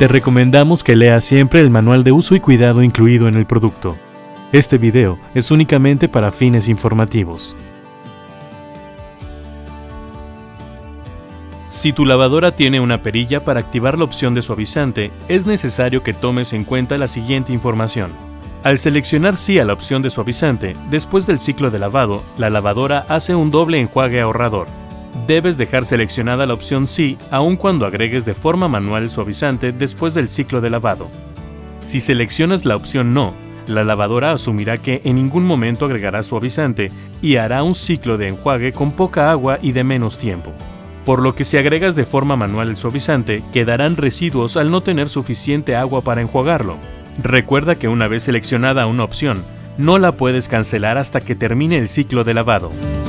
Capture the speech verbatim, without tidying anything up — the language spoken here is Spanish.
Te recomendamos que leas siempre el manual de uso y cuidado incluido en el producto. Este video es únicamente para fines informativos. Si tu lavadora tiene una perilla para activar la opción de suavizante, es necesario que tomes en cuenta la siguiente información. Al seleccionar sí a la opción de suavizante, después del ciclo de lavado, la lavadora hace un doble enjuague ahorrador. Debes dejar seleccionada la opción sí aun cuando agregues de forma manual el suavizante después del ciclo de lavado. Si seleccionas la opción no, la lavadora asumirá que en ningún momento agregará suavizante y hará un ciclo de enjuague con poca agua y de menos tiempo. Por lo que si agregas de forma manual el suavizante, quedarán residuos al no tener suficiente agua para enjuagarlo. Recuerda que una vez seleccionada una opción, no la puedes cancelar hasta que termine el ciclo de lavado.